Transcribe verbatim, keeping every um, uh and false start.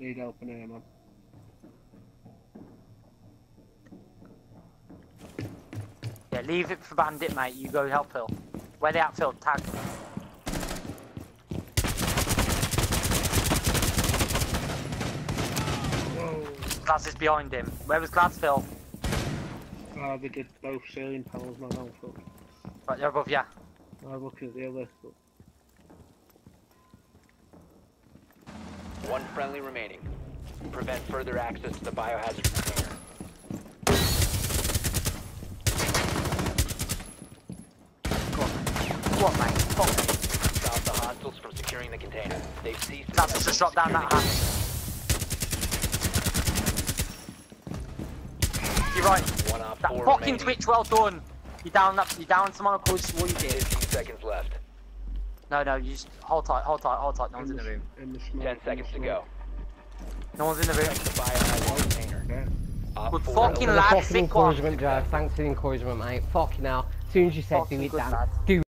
Need help in here, man. Yeah, leave it for Bandit, mate. You go help Phil. Where they at, Phil? Tag. Whoa. Glass is behind him. Where was Glass, Phil? Oh, they did both ceiling panels, man. Oh, fuck. Right, they're above, yeah. I was looking at the other, but... One friendly remaining. Prevent further access to the biohazard container. Go on. Go on, mate. Fuck. Stop the hostiles from securing the container. They've ceased. Glass has just dropped down that hatch. You're right. One off That four fucking remaining. Twitch, well done. You down that? You down someone called what you did? fifteen seconds left. No, no, you just hold tight, hold tight, hold tight. No one's in the room. In the smoke. Ten seconds to go. No one's in the room. Protect the biohazard container. Yeah. Op Good four fucking eliminated. lad, Fucking sick one. encouragement, Joe. Thanks for the encouragement, mate. Fucking hell. As soon as you said Fucking do it, good Dan. lad. Do